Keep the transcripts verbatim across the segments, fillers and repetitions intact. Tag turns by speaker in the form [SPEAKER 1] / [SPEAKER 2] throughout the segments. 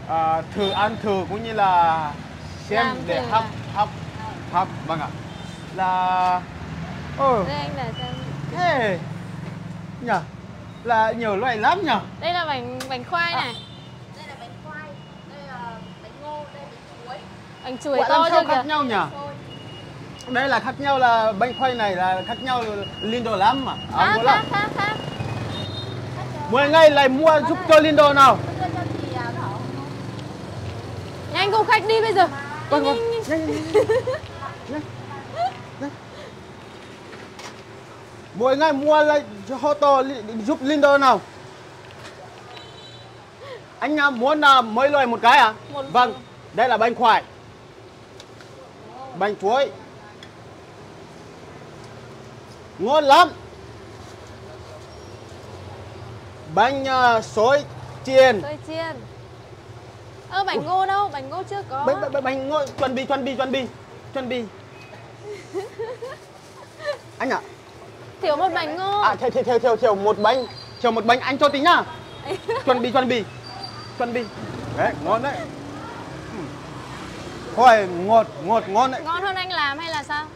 [SPEAKER 1] à, thử ăn thử cũng như là xem
[SPEAKER 2] Làm
[SPEAKER 1] để
[SPEAKER 2] thử
[SPEAKER 1] hấp
[SPEAKER 2] à?
[SPEAKER 1] hấp hấp vâng ạ. Là ồ
[SPEAKER 2] Đây anh để xem.
[SPEAKER 1] thế nhỉ, là nhiều loại lắm nhỉ.
[SPEAKER 2] Đây là bánh bánh khoai
[SPEAKER 1] À.
[SPEAKER 2] này.
[SPEAKER 3] Đây là bánh khoai, đây là bánh ngô, đây là bánh chuối.
[SPEAKER 2] Bánh chuối
[SPEAKER 1] Quả
[SPEAKER 2] to
[SPEAKER 1] làm sao
[SPEAKER 2] chưa
[SPEAKER 1] khác
[SPEAKER 2] kìa.
[SPEAKER 1] nhau nhỉ?
[SPEAKER 3] Xôi.
[SPEAKER 1] Đây là khác nhau, là bánh khoai này là khác nhau Lindo lắm mà. À,
[SPEAKER 2] À,
[SPEAKER 1] mua
[SPEAKER 2] khác
[SPEAKER 1] lắm.
[SPEAKER 2] khác khác.
[SPEAKER 1] Mọi ngày lại mua giúp cho Lindo nào.
[SPEAKER 3] Đưa cho chị à, Thảo.
[SPEAKER 2] Nhanh cùng khách đi bây giờ.
[SPEAKER 1] Vâng vâng.
[SPEAKER 2] Nhanh, nhanh, nhanh.
[SPEAKER 1] Nhanh, nhanh, nhanh. Nhanh. Mỗi ngày mua lại cho hô tô giúp Lindo nào. Anh à, muốn à, mấy loại một cái à?
[SPEAKER 2] Một
[SPEAKER 1] Vâng, đây là bánh khoai, bánh chuối, ngon lắm. Bánh uh, xôi chiên.
[SPEAKER 2] Xôi chiên. Ơ bánh ngô đâu? Bánh ngô chưa có.
[SPEAKER 1] Bánh, bánh, bánh ngô, chuẩn bị, chuẩn bị, chuẩn bị, chuẩn bị. Anh ạ. À,
[SPEAKER 2] Thiếu một bánh ngô.
[SPEAKER 1] à thiếu, thiếu, thiếu, thiếu, thiếu một bánh, thiếu một bánh anh cho tí nhá. Chuẩn bị, chuẩn bị, chuẩn bị. Đấy, ngon đấy. Khoai ngọt, ngọt, ngon đấy.
[SPEAKER 2] Ngon hơn anh làm hay là sao?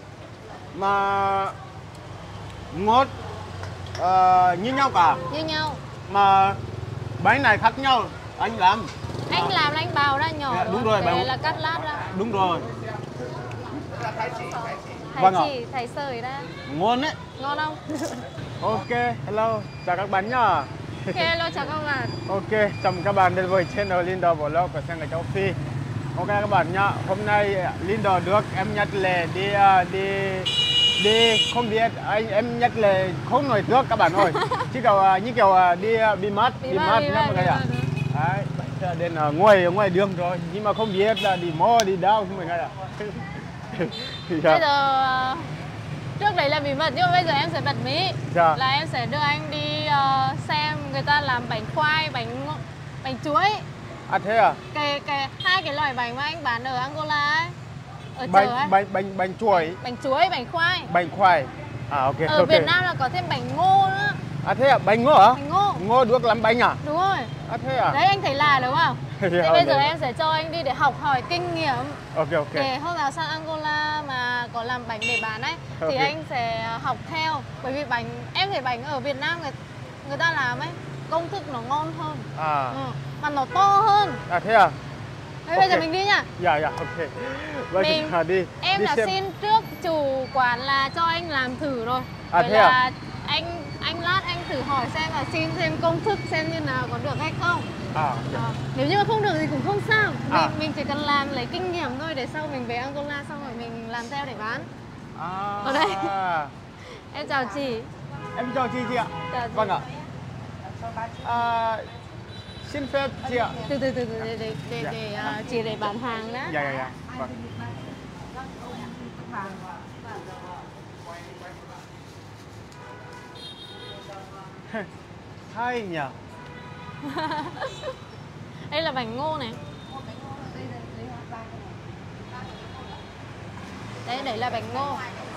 [SPEAKER 1] Mà ngọt uh, như nhau cả.
[SPEAKER 2] Như nhau.
[SPEAKER 1] Mà bánh này khác nhau, anh làm.
[SPEAKER 2] Anh làm là anh bào ra nhỏ.
[SPEAKER 1] Dạ, đúng rồi,
[SPEAKER 2] Cái
[SPEAKER 1] bào-
[SPEAKER 2] này là cắt lát ra.
[SPEAKER 1] Đúng rồi.
[SPEAKER 2] Thái
[SPEAKER 1] Vâng ạ.
[SPEAKER 2] chỉ, thái sợi ra.
[SPEAKER 1] Ngon đấy.
[SPEAKER 2] Ngon không?
[SPEAKER 1] Ok, hello, chào các bạn nhá.
[SPEAKER 2] Ok, hello chào các bạn.
[SPEAKER 1] Ok, chào mừng các bạn đến với channel Lindo Vlog của Sang Người Châu Phi. Ok các bạn nhá, hôm nay Lindo được em nhắc lệ đi uh, đi đi không biết anh em nhắc lệ không nói trước các bạn ơi. Chỉ kiểu uh, như kiểu uh, đi uh, bị mất,
[SPEAKER 2] Bị
[SPEAKER 1] bị
[SPEAKER 2] mất,
[SPEAKER 1] mất
[SPEAKER 2] bị
[SPEAKER 1] nhá
[SPEAKER 2] mất,
[SPEAKER 1] mọi người
[SPEAKER 2] bị
[SPEAKER 1] ạ.
[SPEAKER 2] mất.
[SPEAKER 1] Đấy, bây giờ đến uh, ngoài ngoài đường rồi, nhưng mà không biết là đi mò đi đâu mọi người ạ. Thì,
[SPEAKER 2] Bây
[SPEAKER 1] uh,
[SPEAKER 2] giờ trước đấy là bí mật nhưng mà bây giờ em sẽ bật mí.
[SPEAKER 1] Dạ.
[SPEAKER 2] Là em sẽ đưa anh đi uh, xem người ta làm bánh khoai, bánh bánh chuối.
[SPEAKER 1] À thế à?
[SPEAKER 2] Cái cái hai cái loại bánh mà anh bán ở Angola ấy. Ở chợ ấy.
[SPEAKER 1] Bánh bánh bánh bánh chuối,
[SPEAKER 2] Bánh chuối, bánh khoai.
[SPEAKER 1] bánh khoai. À ok.
[SPEAKER 2] Ở
[SPEAKER 1] ok.
[SPEAKER 2] Việt Nam là có thêm bánh ngô nữa.
[SPEAKER 1] À thế à, bánh ngô hả?
[SPEAKER 2] Bánh ngô.
[SPEAKER 1] Ngô được làm bánh à?
[SPEAKER 2] Đúng rồi.
[SPEAKER 1] À thế à?
[SPEAKER 2] Đấy anh thấy là đúng không? Thế
[SPEAKER 1] Dạ,
[SPEAKER 2] bây giờ
[SPEAKER 1] dạ.
[SPEAKER 2] em sẽ cho anh đi để học hỏi kinh nghiệm.
[SPEAKER 1] Ok ok.
[SPEAKER 2] Để hôm nào sang Angola mà có làm bánh để bán ấy thì
[SPEAKER 1] Ok.
[SPEAKER 2] anh sẽ học theo. Bởi vì bánh em thấy bánh ở Việt Nam người, người ta làm ấy công thức nó ngon hơn.
[SPEAKER 1] À.
[SPEAKER 2] Ừ. Mà nó to hơn.
[SPEAKER 1] À thế à?
[SPEAKER 2] Thế bây giờ
[SPEAKER 1] Ok.
[SPEAKER 2] mình đi nhá.
[SPEAKER 1] Dạ dạ ok. Vậy
[SPEAKER 2] Mình-
[SPEAKER 1] thì, à, đi.
[SPEAKER 2] Em
[SPEAKER 1] đi
[SPEAKER 2] đã
[SPEAKER 1] xem.
[SPEAKER 2] xin trước chủ quán là cho anh làm thử rồi.
[SPEAKER 1] À,
[SPEAKER 2] Vậy
[SPEAKER 1] thế à?
[SPEAKER 2] là anh anh lát anh thử hỏi xem là xin thêm công thức xem như nào có được hay không.
[SPEAKER 1] À.
[SPEAKER 2] Ờ, nếu như mà không được thì cũng không sao. Mình,
[SPEAKER 1] À.
[SPEAKER 2] mình chỉ cần làm lấy kinh nghiệm thôi để sau mình về Angola xong rồi mình làm theo để bán.
[SPEAKER 1] À.
[SPEAKER 2] Ở đây. Em chào chị.
[SPEAKER 1] Em chào chị chị ạ.
[SPEAKER 2] Chào chị.
[SPEAKER 1] Vâng ạ. À, xin phép chị ạ.
[SPEAKER 2] Từ từ từ từ để để để,
[SPEAKER 1] Dạ.
[SPEAKER 2] để à, chị để bán hàng đã.
[SPEAKER 1] Dạ dạ dạ. Vâng. Hay nhỉ.
[SPEAKER 2] Đây là bánh ngô này. Đấy, đấy là bánh ngô.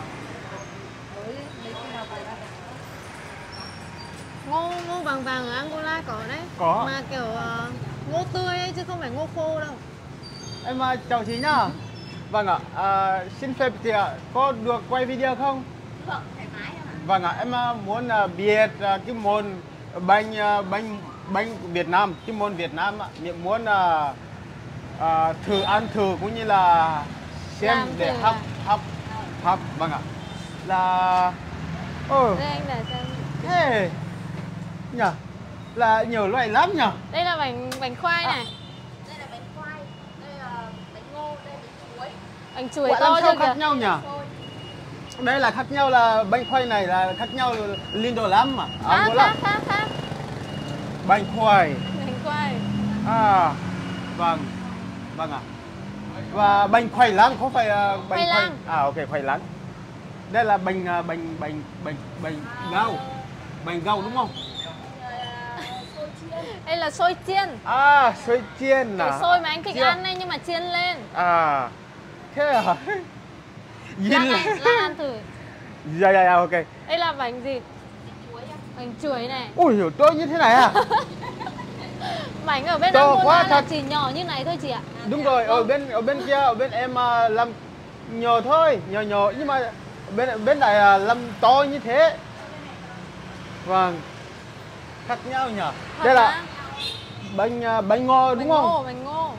[SPEAKER 2] Ngô ngô vàng vàng ở Angola có đấy.
[SPEAKER 1] Có.
[SPEAKER 2] Mà kiểu ờ, ngô tươi ấy chứ không phải ngô khô đâu.
[SPEAKER 1] Em à, chào chị nhá. Vâng ạ. À, xin phép chị ạ. Có được quay video không?
[SPEAKER 3] Vâng, thoải mái em ạ.
[SPEAKER 1] Vâng ạ. Em à, muốn à, biết à, cái món bánh à, bánh bánh Việt Nam, cái món Việt Nam ạ. Em muốn à, à, thử ăn thử cũng như là xem
[SPEAKER 2] Làm
[SPEAKER 1] để
[SPEAKER 2] thử
[SPEAKER 1] hấp
[SPEAKER 2] à?
[SPEAKER 1] hấp hấp. Vâng ạ. Là ồ
[SPEAKER 2] Đây anh để xem.
[SPEAKER 1] thế nhỉ, là nhiều loại lắm nhỉ.
[SPEAKER 2] Đây là bánh bánh khoai
[SPEAKER 1] À.
[SPEAKER 2] này.
[SPEAKER 3] Đây là bánh khoai, đây là bánh ngô, đây là bánh chuối.
[SPEAKER 2] Bánh chuối
[SPEAKER 1] Quả
[SPEAKER 2] to
[SPEAKER 1] làm sao
[SPEAKER 2] chưa
[SPEAKER 1] khác
[SPEAKER 2] kìa.
[SPEAKER 1] nhau nhỉ?
[SPEAKER 3] Xôi.
[SPEAKER 1] Đây là khác nhau, là bánh khoai này là khác nhau Lindo lắm mà.
[SPEAKER 2] À,
[SPEAKER 1] Angola.
[SPEAKER 2] khác khác khác.
[SPEAKER 1] Bánh khoai.
[SPEAKER 2] Bánh khoai.
[SPEAKER 1] À, vâng, vâng ạ. Và bánh khoai lang không phải à, bánh
[SPEAKER 2] Khoai lang.
[SPEAKER 1] À ok, khoai lang. Đây là bánh à, bánh bánh bánh bánh gao, bánh gao đúng không?
[SPEAKER 3] Xôi chiên.
[SPEAKER 2] Đây là xôi chiên.
[SPEAKER 1] À, xôi chiên à?
[SPEAKER 2] Cái xôi mà anh thích
[SPEAKER 1] Chiên.
[SPEAKER 2] ăn ấy nhưng mà chiên lên.
[SPEAKER 1] À, thế à?
[SPEAKER 2] Lan
[SPEAKER 1] Nhìn
[SPEAKER 2] ăn, Lan ăn thử.
[SPEAKER 1] Dạ dạ dạ ok.
[SPEAKER 2] Đây là bánh gì?
[SPEAKER 3] Chuối em.
[SPEAKER 2] Bánh chuối này.
[SPEAKER 1] Ui hiểu tôi như thế này à?
[SPEAKER 2] Bánh ở bên
[SPEAKER 1] To
[SPEAKER 2] Angola
[SPEAKER 1] quá
[SPEAKER 2] là
[SPEAKER 1] thật.
[SPEAKER 2] chỉ nhỏ như này thôi chị ạ.
[SPEAKER 1] Đúng rồi, ở bên ở bên kia, ở bên em à, làm nhỏ thôi, nhỏ nhỏ, nhưng mà bên bên này à, làm to như thế. Vâng, khác nhau nhỉ.
[SPEAKER 2] Thật
[SPEAKER 1] Đây là
[SPEAKER 2] á?
[SPEAKER 1] bánh à, bánh ngô đúng
[SPEAKER 2] Bánh
[SPEAKER 1] không?
[SPEAKER 2] ngô, bánh ngô.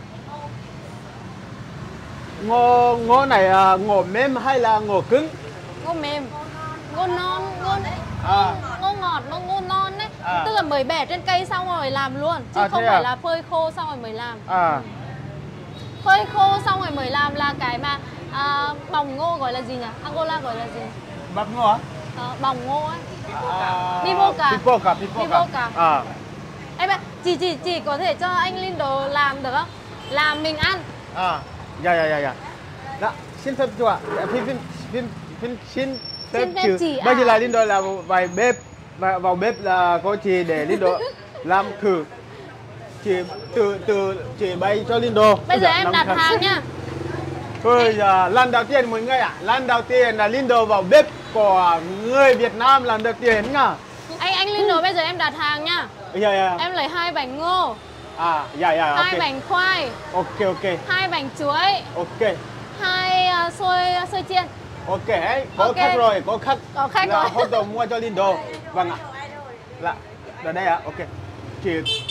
[SPEAKER 1] Ngô ngô này à, ngô mềm hay là ngô cứng?
[SPEAKER 2] Ngô mềm, ngô non, ngô
[SPEAKER 1] À.
[SPEAKER 2] ngô ngọt, ngô ngô non đấy.
[SPEAKER 1] À.
[SPEAKER 2] Tức là mới bẻ trên cây xong rồi làm luôn, chứ
[SPEAKER 1] À,
[SPEAKER 2] không
[SPEAKER 1] thế
[SPEAKER 2] phải
[SPEAKER 1] à?
[SPEAKER 2] là phơi khô xong rồi mới làm.
[SPEAKER 1] À,
[SPEAKER 2] Phơi khô xong rồi mới làm là cái mà à, bòng ngô gọi là gì nhỉ? Angola gọi là gì?
[SPEAKER 1] bắp ngô á?
[SPEAKER 2] Ờ, bòng ngô ấy.
[SPEAKER 1] À,
[SPEAKER 2] Pipoca.
[SPEAKER 1] Pipoca, Pipoca.
[SPEAKER 2] Pipoca.
[SPEAKER 1] À.
[SPEAKER 2] Em ạ, chị chị chị có thể cho anh Lindo làm được không? Làm mình ăn.
[SPEAKER 1] À, dạ dạ dạ dạ. Dạ, xin phép chú ạ. Dạ, Phim phim phim phim xin phép
[SPEAKER 2] Xin phép
[SPEAKER 1] chú.
[SPEAKER 2] chị
[SPEAKER 1] Bây giờ
[SPEAKER 2] ạ.
[SPEAKER 1] là Lindo là vài bếp và vào bếp là có chị để Lindo làm thử. Chị từ từ chị bay cho Lindo.
[SPEAKER 2] Bây giờ
[SPEAKER 1] Dạ,
[SPEAKER 2] em
[SPEAKER 1] làm
[SPEAKER 2] đặt
[SPEAKER 1] thật.
[SPEAKER 2] hàng nha.
[SPEAKER 1] Bây giờ lần đầu tiên mọi người ạ, lần đầu tiên là Lindo vào bếp của người Việt Nam lần đầu tiên nhá.
[SPEAKER 2] Anh anh Lindo bây giờ em đặt hàng nha.
[SPEAKER 1] Dạ dạ.
[SPEAKER 2] Em lấy hai bánh ngô,
[SPEAKER 1] À, dạ dạ.
[SPEAKER 2] hai
[SPEAKER 1] Ok.
[SPEAKER 2] bánh khoai,
[SPEAKER 1] Ok ok.
[SPEAKER 2] hai bánh chuối,
[SPEAKER 1] Ok.
[SPEAKER 2] hai uh, xôi xôi chiên.
[SPEAKER 1] Ok, ấy, có
[SPEAKER 2] Ok.
[SPEAKER 1] khách rồi, có khách.
[SPEAKER 2] Có khách
[SPEAKER 1] là
[SPEAKER 2] rồi.
[SPEAKER 1] hot dog mua cho Lindo. Vâng ạ. Là, ở đây ạ, ok. Chị...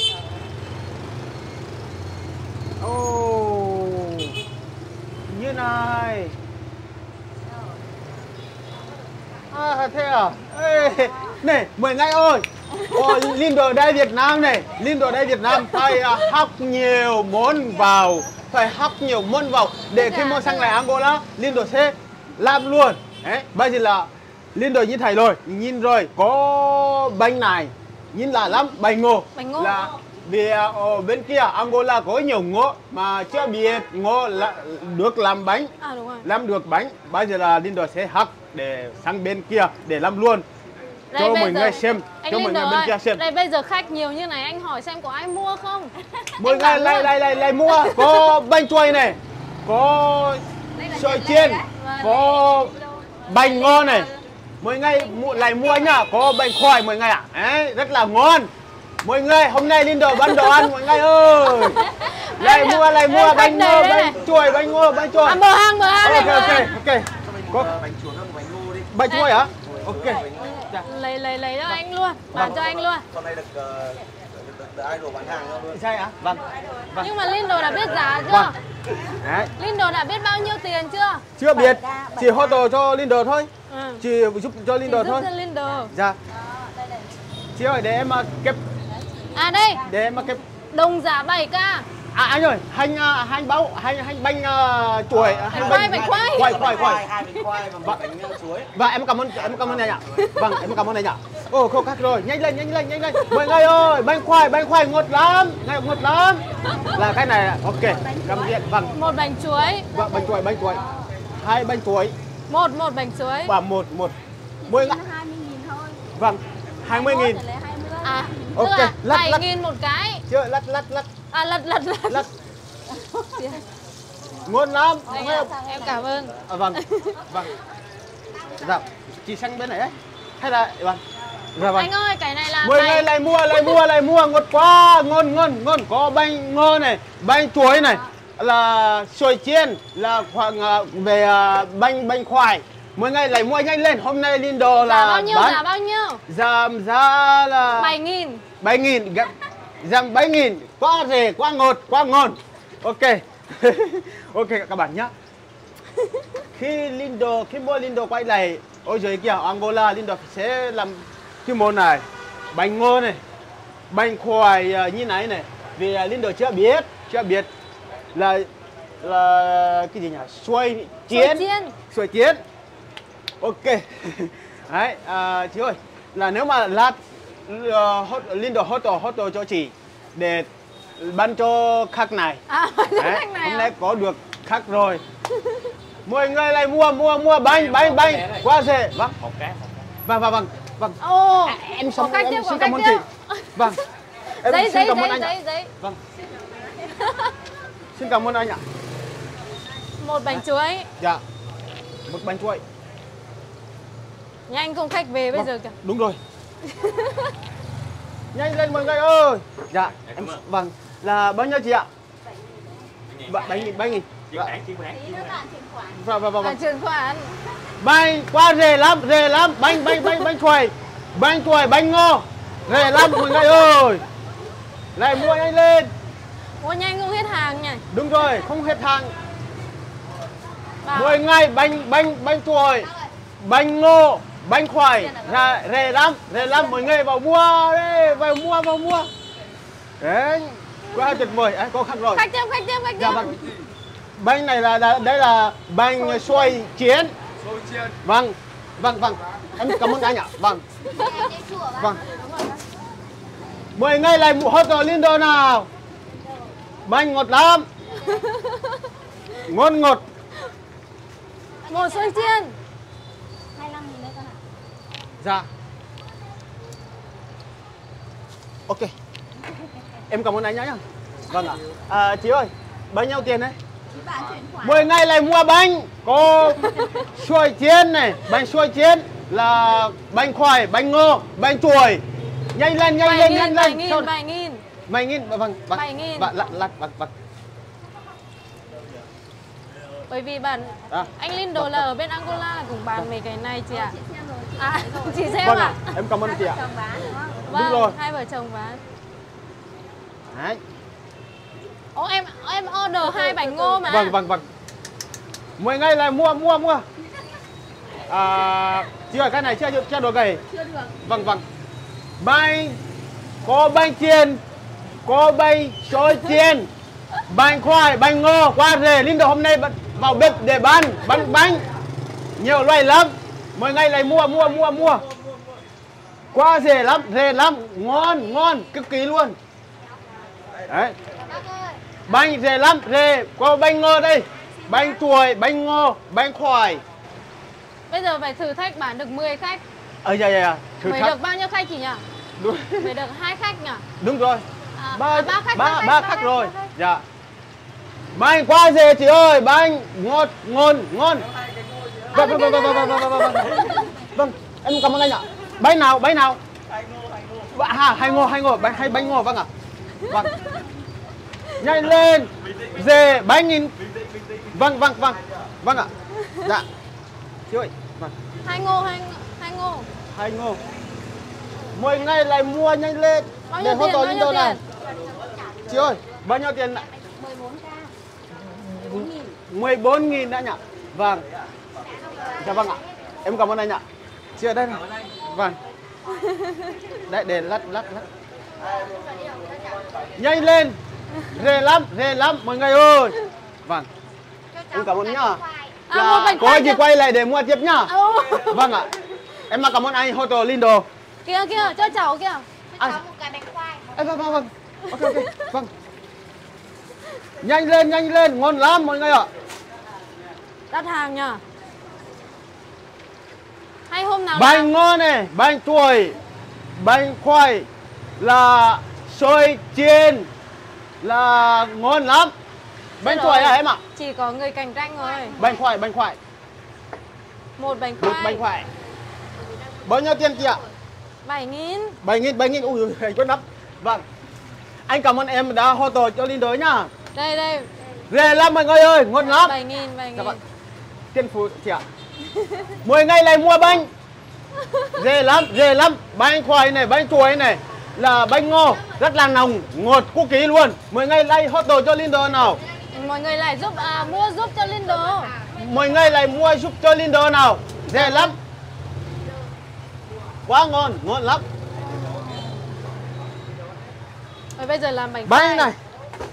[SPEAKER 1] Oh, như này. À, thế à? Ê, này, mời ngay ơi. Ồ, Lindo đây Việt Nam này. Lindo đây Việt Nam phải à, học nhiều món vào. Phải học nhiều món vào. Để khi mua sang lại Angola, Lindo sẽ làm luôn. Đấy, bây giờ là Lindo nhìn thấy rồi. Nhìn rồi, có bánh này. Nhìn lạ lắm, bánh ngô.
[SPEAKER 2] Bánh ngô.
[SPEAKER 1] Là vì ở bên kia Angola có nhiều ngô mà chưa biết ngô là được làm bánh.
[SPEAKER 2] À đúng rồi.
[SPEAKER 1] Làm được bánh. Bây giờ là Lindo sẽ học để sang bên kia để làm luôn.
[SPEAKER 2] Đây,
[SPEAKER 1] Cho
[SPEAKER 2] bây
[SPEAKER 1] mọi
[SPEAKER 2] giờ-
[SPEAKER 1] người xem,
[SPEAKER 2] Anh
[SPEAKER 1] cho mọi
[SPEAKER 2] Lindo
[SPEAKER 1] người bên
[SPEAKER 2] ơi,
[SPEAKER 1] kia xem.
[SPEAKER 2] đây bây giờ khách nhiều như này anh hỏi xem có ai mua không?
[SPEAKER 1] Mọi
[SPEAKER 2] Anh
[SPEAKER 1] người
[SPEAKER 2] bảo
[SPEAKER 1] lại
[SPEAKER 2] luôn.
[SPEAKER 1] lại lại lại mua, có bánh chuối này, có sợi chiên, có bánh ngon này. Mọi người mua- lại mua nhá, có bánh khoai mọi người ạ. Đấy, rất là ngon. Mọi người hôm nay Lindo bán đồ ăn mọi người ơi. Lại mua lại mua
[SPEAKER 2] Đây,
[SPEAKER 1] bánh
[SPEAKER 2] khách này
[SPEAKER 1] ngô,
[SPEAKER 2] đây
[SPEAKER 1] bánh
[SPEAKER 2] này.
[SPEAKER 1] chuối, bánh ngô, bánh chuối.
[SPEAKER 2] À, mở hàng, mở hàng này,
[SPEAKER 1] Ok
[SPEAKER 2] mở
[SPEAKER 1] ok
[SPEAKER 2] hàng.
[SPEAKER 1] ok. Có
[SPEAKER 4] bánh chuối các bánh ngô đi.
[SPEAKER 1] bánh chuối hả? Ok. Dạ.
[SPEAKER 2] Lấy lấy lấy cho anh luôn, bán cho anh luôn.
[SPEAKER 4] Sau này được, ờ, được, được, được idol bán hàng luôn.
[SPEAKER 1] Sai hả? Vâng. Vâng.
[SPEAKER 2] Nhưng mà Lindo đã biết giá chưa?
[SPEAKER 1] Vâng. Đấy.
[SPEAKER 2] Lindo đã biết bao nhiêu tiền chưa?
[SPEAKER 1] Chưa biết, chỉ hỗ trợ cho Lindo thôi.
[SPEAKER 2] Ừ.
[SPEAKER 1] Chị giúp cho
[SPEAKER 2] Chỉ
[SPEAKER 1] Lindo
[SPEAKER 2] giúp
[SPEAKER 1] thôi.
[SPEAKER 2] cho Lindo.
[SPEAKER 1] Dạ. Chị ơi, để em mà kẹp,
[SPEAKER 2] À đây,
[SPEAKER 1] để em mà kẹp.
[SPEAKER 2] đồng giá bảy k.
[SPEAKER 1] À anh ơi, hành à, hành báo, hành hành bánh uh, chuối, hành
[SPEAKER 2] khoai, bánh khoai.
[SPEAKER 1] khoai, khoai, khoai.
[SPEAKER 4] Hai bánh khoai và một bánh ờ, chuối.
[SPEAKER 1] Và em cảm ơn, em cảm ơn này nhỉ. Vâng, em cảm ơn này nhỉ. Ồ, khô khác rồi, nhanh lên, nhanh lên, nhanh lên. Mọi người ơi, bánh khoai, bánh khoai ngọt lắm, ngay ngọt lắm. Là cái này, ok, cảm ơn. Vâng,
[SPEAKER 2] Một bánh chuối,
[SPEAKER 1] vâng, bánh chuối, bánh chuối. Hai bánh chuối
[SPEAKER 2] một một bánh chuối.
[SPEAKER 1] và một một. Mỗi ngã.
[SPEAKER 3] hai mươi nghìn thôi.
[SPEAKER 1] Vâng, hai mươi nghìn.
[SPEAKER 3] Để lấy hai mươi.
[SPEAKER 2] À,
[SPEAKER 1] Ok,
[SPEAKER 2] tức là
[SPEAKER 1] lắc,
[SPEAKER 2] bảy
[SPEAKER 1] lắc.
[SPEAKER 2] nghìn một cái.
[SPEAKER 1] Chưa, lắt lắt lắt
[SPEAKER 2] À lật lật lật.
[SPEAKER 1] lắt. Ngon lắm.
[SPEAKER 2] Đây
[SPEAKER 1] Nghe
[SPEAKER 2] ạ,
[SPEAKER 1] không?
[SPEAKER 2] em cảm ơn.
[SPEAKER 1] À, vâng, vâng. Dạ, chị sang bên này ấy. Hay là, vâng. Dạ vâng.
[SPEAKER 2] Anh ơi, cái này là
[SPEAKER 1] Mọi người
[SPEAKER 2] bánh
[SPEAKER 1] lại mua, lại mua, lại mua, ngọt quá, ngon, ngon, ngon. Có bánh ngô này, bánh chuối này, là sồi chiên, là khoảng à, về à, bánh bánh khoai. Mọi người lại mua nhanh lên, hôm nay Lindo là
[SPEAKER 2] giá bao nhiêu,
[SPEAKER 1] bán
[SPEAKER 2] giá bao nhiêu?
[SPEAKER 1] giảm giá là
[SPEAKER 2] bảy nghìn.
[SPEAKER 1] bảy nghìn, giảm bảy nghìn, quá rẻ, quá ngọt, quá ngon. Ok, ok các bạn nhé. Khi Lindo, khi mua Lindo quay lại ở dưới kia Angola, Lindo sẽ làm cái món này, bánh ngô này, bánh khoai à, như này này. Vì à, Lindo chưa biết, chưa biết là là cái gì nhỉ? Xoay chiên,
[SPEAKER 2] chiên.
[SPEAKER 1] xoay chiên. Ok. Đấy, à, chị ơi, là nếu mà lát uh, hot, Lindo hot hot cho chị để bán cho khách này.
[SPEAKER 2] À,
[SPEAKER 1] Đấy,
[SPEAKER 2] khách này
[SPEAKER 1] hôm
[SPEAKER 2] à?
[SPEAKER 1] nay có được khách rồi. Mọi người lại mua mua mua bánh bánh bánh quá rẻ. Vâng.
[SPEAKER 4] Một cái.
[SPEAKER 1] Vâng vâng vâng. Vâng.
[SPEAKER 2] Ồ,
[SPEAKER 1] À, em
[SPEAKER 2] có
[SPEAKER 1] xong
[SPEAKER 2] khách
[SPEAKER 1] em
[SPEAKER 2] tiếp, có
[SPEAKER 1] xin
[SPEAKER 2] khách
[SPEAKER 1] cảm ơn
[SPEAKER 2] tiếp.
[SPEAKER 1] chị. Vâng. Em
[SPEAKER 2] Giấy,
[SPEAKER 1] xin
[SPEAKER 2] giấy,
[SPEAKER 1] cảm ơn
[SPEAKER 2] giấy,
[SPEAKER 1] anh ạ.
[SPEAKER 2] giấy, giấy.
[SPEAKER 1] Vâng. Xin cảm ơn anh ạ.
[SPEAKER 2] Một bánh chuối.
[SPEAKER 1] Dạ. Một bánh chuối.
[SPEAKER 2] Nhanh không khách về bây
[SPEAKER 1] Vâng,
[SPEAKER 2] giờ kìa.
[SPEAKER 1] đúng rồi. Nhanh lên mọi người ơi. Dạ, em vâng, là bao nhiêu chị ạ? Bảy nghìn, bảy nghìn. Dạ.
[SPEAKER 3] Tí nữa bạn chuyển khoản.
[SPEAKER 1] Vâng, vâng, vâng.
[SPEAKER 2] À,
[SPEAKER 1] vâng.
[SPEAKER 2] chuyển khoản.
[SPEAKER 1] Bánh quá rẻ lắm, rẻ lắm. Bánh, bánh, bánh, bánh xoài. Bánh xoài, bánh ngô. Rẻ lắm mọi người ơi. Lại mua nhanh lên.
[SPEAKER 2] Mua nhanh không hết hàng nhỉ?
[SPEAKER 1] Đúng rồi, không hết hàng.
[SPEAKER 2] Bảo.
[SPEAKER 1] Mỗi ngày bánh, bánh, bánh xoài, bánh ngô, bánh khoai. Ra rẻ lắm, rẻ lắm. Mọi người vào mua đấy, vào mua, vào mua. Đấy, quá tuyệt vời. À, có khăn rồi.
[SPEAKER 2] Khách tiếp, khách tiếp, khách tiếp.
[SPEAKER 1] Dạ vâng. Bánh này là, là đây là bánh xoay chiên. Vâng, vâng, vâng. Em cảm ơn anh ạ. Vâng. Vâng. Mọi người lại mua hot dog Lindo nào. Bánh ngọt lắm. Ngon ngọt.
[SPEAKER 2] Một xôi chiên.
[SPEAKER 3] hai mươi lăm nghìn đấy con ạ.
[SPEAKER 1] Dạ. Ok. Em cảm ơn anh nhá. Vâng ạ. À, chị ơi, bao nhiêu tiền đấy?
[SPEAKER 3] Thì bạn chuyển khoản.
[SPEAKER 1] Mỗi ngày lại mua bánh. Có xoay chiên này, bánh xoay chiên là bánh khoai, bánh ngô, bánh chuối. Nhanh lên, nhanh lên, nhanh
[SPEAKER 2] bảy
[SPEAKER 1] lên.
[SPEAKER 2] nghìn,
[SPEAKER 1] Sao-
[SPEAKER 2] bảy nghìn.
[SPEAKER 1] Bảy nghìn, vâng, vâng.
[SPEAKER 2] Bảy nghìn.
[SPEAKER 1] Vâng, lặt, lặt, vâng, vâng.
[SPEAKER 2] Bởi vì bạn
[SPEAKER 1] À.
[SPEAKER 2] anh Lindo là ở bên Angola cũng bán mấy cái này chị ạ.
[SPEAKER 3] Chị xem rồi. Chị
[SPEAKER 2] À,
[SPEAKER 3] thấy rồi.
[SPEAKER 2] chị xem
[SPEAKER 1] Vâng
[SPEAKER 2] ạ.
[SPEAKER 1] ạ, em cảm ơn chị ạ.
[SPEAKER 3] Chồng bán đúng không?
[SPEAKER 2] Vâng,
[SPEAKER 1] rồi.
[SPEAKER 2] hai vợ chồng bán.
[SPEAKER 1] Đấy.
[SPEAKER 2] Ô em em order hai bánh ngô mà.
[SPEAKER 1] Vâng, vâng, vâng. Mỗi ngày lại mua, mua, mua. À, chị ơi, cái này chưa, chưa đồ gầy.
[SPEAKER 3] Chưa được.
[SPEAKER 1] Vâng, vâng. Bánh, có bánh chiên, có bánh xôi chiên, bánh khoai, bánh ngô, qua rể. Lindo hôm nay vào bếp để bán, bán bánh. Nhiều loại lắm. Mỗi ngày lại mua, mua, mua, mua. Quá rẻ lắm, rẻ lắm. Ngon, ngon, cực kỳ luôn. Đấy.
[SPEAKER 3] Bác ơi.
[SPEAKER 1] Bánh rẻ lắm, rẻ. Có bánh ngô đây. Bánh chuối, bánh ngô, bánh khoai.
[SPEAKER 2] Bây giờ phải thử thách bán được mười khách.
[SPEAKER 1] Ờ, dạ, dạ, dạ. Thử
[SPEAKER 2] Mới
[SPEAKER 1] thách.
[SPEAKER 2] được bao nhiêu khách chị nhỉ?
[SPEAKER 1] Đúng,
[SPEAKER 2] Mới được hai khách nhỉ?
[SPEAKER 1] đúng rồi.
[SPEAKER 2] À,
[SPEAKER 1] Ba,
[SPEAKER 2] à, ba khách,
[SPEAKER 1] ba,
[SPEAKER 2] ba
[SPEAKER 1] ba
[SPEAKER 2] khách,
[SPEAKER 1] khách
[SPEAKER 2] ba
[SPEAKER 1] rồi.
[SPEAKER 2] ba khách.
[SPEAKER 1] Dạ. Bánh quá rẻ chị ơi. Bánh ngọt, ngon, ngon. Vâng, vâng, vâng, vâng, vâng, vâng, vâng, vâng, vâng. Vâng, em cảm ơn anh ạ. Bánh nào, bánh nào? À, hai ngô, hai ngô, bánh, hai bánh ngô, vâng ạ. Vâng. Nhanh lên. Dê, bánh nghìn. Vâng, vâng, vâng. Vâng ạ. Dạ. Chị ơi. Vâng.
[SPEAKER 2] Hai ngô, hai hai ngô.
[SPEAKER 1] Hai ngô. Mỗi ngày lại mua nhanh lên.
[SPEAKER 2] Bao
[SPEAKER 1] Để
[SPEAKER 2] nhiêu
[SPEAKER 1] hot
[SPEAKER 2] tiền?
[SPEAKER 1] dog
[SPEAKER 2] Bao
[SPEAKER 1] lên
[SPEAKER 2] nhiêu
[SPEAKER 1] đâu này.
[SPEAKER 2] tiền?
[SPEAKER 1] Chị ơi, bao nhiêu tiền?
[SPEAKER 3] mười bốn k. bốn nghìn.
[SPEAKER 1] mười bốn nghìn đã nhỉ? Vâng. Dạ vâng ạ. Em cảm ơn anh ạ. Chị ở đây này. Vâng. Đấy, để lát, lát, lát. Nhanh lên. Rẻ lắm, rẻ lắm mọi người ơi. Vâng. Em cảm ơn nhá.
[SPEAKER 2] À,
[SPEAKER 1] Dạ,
[SPEAKER 2] một bánh
[SPEAKER 1] có
[SPEAKER 2] khoai
[SPEAKER 1] gì
[SPEAKER 2] nữa.
[SPEAKER 1] quay lại để mua tiếp nhá.
[SPEAKER 2] Ừ.
[SPEAKER 1] Vâng ạ. Em cảm ơn anh Hotel Lindo.
[SPEAKER 2] Kia kia, cho cháu kia.
[SPEAKER 3] Cho cháu một cái bánh khoai.
[SPEAKER 1] À, vâng, vâng, vâng. Ok, ok. Vâng. Nhanh lên, nhanh lên. Ngon lắm mọi người ạ.
[SPEAKER 2] Đặt hàng nhỉ? Hay hôm nào
[SPEAKER 1] Bánh
[SPEAKER 2] làm-
[SPEAKER 1] ngon này, bánh chuối, bánh khoai là xôi chiên là ngon lắm. Bánh
[SPEAKER 2] Thế
[SPEAKER 1] chuối
[SPEAKER 2] rồi.
[SPEAKER 1] à em ạ?
[SPEAKER 2] Chỉ có người cạnh tranh rồi.
[SPEAKER 1] Bánh khoai, bánh khoai.
[SPEAKER 2] Một bánh
[SPEAKER 1] Một
[SPEAKER 2] khoai.
[SPEAKER 1] bánh khoai. Bao nhiêu tiền chị ạ?
[SPEAKER 2] bảy nghìn.
[SPEAKER 1] bảy nghìn, bảy nghìn. Ui, anh quên lắm. Vâng. Anh cảm ơn em đã hỗ trợ cho Lindo nhá.
[SPEAKER 2] Đây đây.
[SPEAKER 1] Rẻ lắm mọi người ơi, ngon lắm.
[SPEAKER 2] bảy nghìn, bảy
[SPEAKER 1] Dạ
[SPEAKER 2] nghìn.
[SPEAKER 1] vâng. Tiền phụ chị ạ. Mỗi ngày lại mua bánh. Rẻ lắm, rẻ lắm. Bánh khoai này, bánh chuối này là bánh ngô, rất là nồng, ngọt cực kỳ luôn. Mỗi ngày lại hot dog cho Lindo nào.
[SPEAKER 2] Mọi người lại giúp à, mua giúp cho Lindo.
[SPEAKER 1] Mỗi ngày lại mua giúp cho Lindo nào. Rẻ lắm. Quá ngon, ngon lắm.
[SPEAKER 2] Rồi bây giờ làm bánh
[SPEAKER 1] Bánh
[SPEAKER 2] khoai.
[SPEAKER 1] này.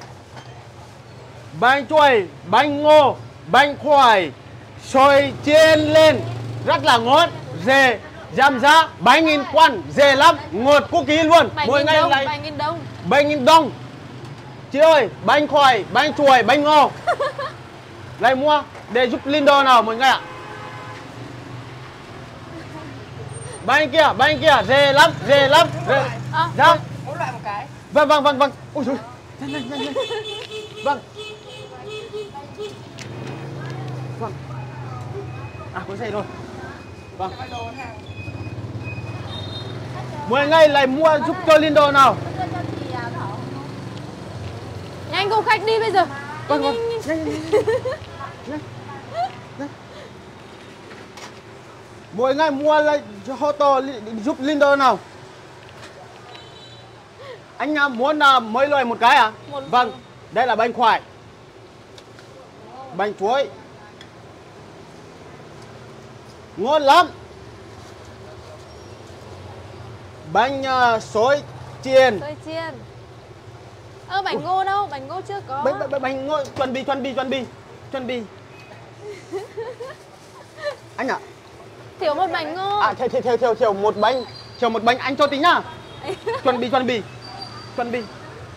[SPEAKER 1] Bánh chuối, bánh ngô, bánh khoai, xôi chiên lên rất là ngon, rẻ, giảm giá, bảy nghìn quan, rẻ lắm, ngọt cực kỳ luôn.
[SPEAKER 2] bảy
[SPEAKER 1] Mỗi
[SPEAKER 2] nghìn
[SPEAKER 1] ngày
[SPEAKER 2] đồng,
[SPEAKER 1] lại
[SPEAKER 2] bảy nghìn đồng.
[SPEAKER 1] bảy nghìn đồng. Chị ơi, bánh khoai, bánh chuối, bánh ngô. Lại mua để giúp Lindo nào mọi người ạ. Bánh kia, bánh kia, rẻ lắm, rẻ lắm. Rẻ.
[SPEAKER 2] À,
[SPEAKER 1] Dạ.
[SPEAKER 3] Mỗi loại một cái.
[SPEAKER 1] Vâng, vâng, vâng, vâng. Ôi trời, nhanh, nhanh, nhanh, nhanh. Vâng. Vâng. À, có giày rồi. Vâng. mười ngày lại mua giúp cho Lindo nào.
[SPEAKER 3] Đưa cho chị à, Thảo.
[SPEAKER 2] Nhanh cô khách đi bây giờ.
[SPEAKER 1] Vâng vâng.
[SPEAKER 2] Nhanh, nhanh,
[SPEAKER 1] Nhanh, nhanh, nhanh. Nhanh. Mỗi ngày mua lại cho Hoto giúp Lindo nào. Anh à, muốn là mấy loại một cái à?
[SPEAKER 2] Một-
[SPEAKER 1] Vâng, đây là bánh khoai, bánh chuối, ngon lắm. Bánh uh, xôi chiên,
[SPEAKER 2] Xôi chiên. Ơ bánh ngô đâu? Bánh ngô chưa có.
[SPEAKER 1] bánh, bánh, bánh ngô, chuẩn bị, chuẩn bị, chuẩn bị, chuẩn bị. Anh ạ,
[SPEAKER 2] Thiếu một bánh ngô.
[SPEAKER 1] à, thiếu, thiếu, thiếu, thiếu, thiếu một bánh, thiếu một bánh anh cho tính nhá. Chuẩn bị, chuẩn bị, chuẩn bị.